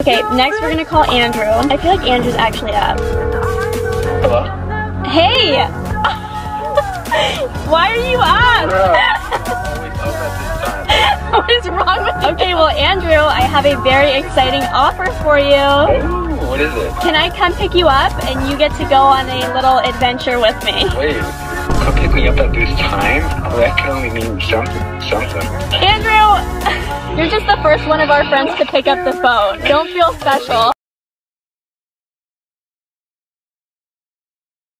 Okay, next we're gonna call Andrew. I feel like Andrew's actually up. Hello? Hey! Why are you up? What is wrong with you? Okay, well Andrew, I have a very exciting offer for you. Oh, what is it? Can I come pick you up and you get to go on a little adventure with me? Wait, come pick me up at this time? Oh, that can only mean something. Andrew, you're just the first one of our friends to pick up the phone. Don't feel special.